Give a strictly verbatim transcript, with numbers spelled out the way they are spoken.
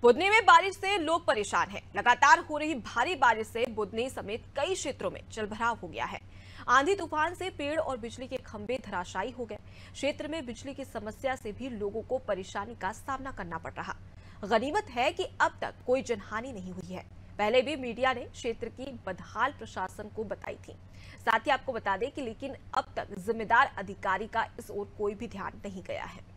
बुधनी में बारिश से लोग परेशान हैं। लगातार हो रही भारी बारिश से बुधनी समेत कई क्षेत्रों में जलभराव हो गया है। आंधी तूफान से पेड़ और बिजली के खंभे धराशायी हो गए। क्षेत्र में बिजली की समस्या से भी लोगों को परेशानी का सामना करना पड़ रहा। गनीमत है कि अब तक कोई जनहानि नहीं हुई है। पहले भी मीडिया ने क्षेत्र की बदहाल प्रशासन को बताई थी। साथ ही आपको बता दें कि लेकिन अब तक जिम्मेदार अधिकारी का इस ओर कोई भी ध्यान नहीं गया है।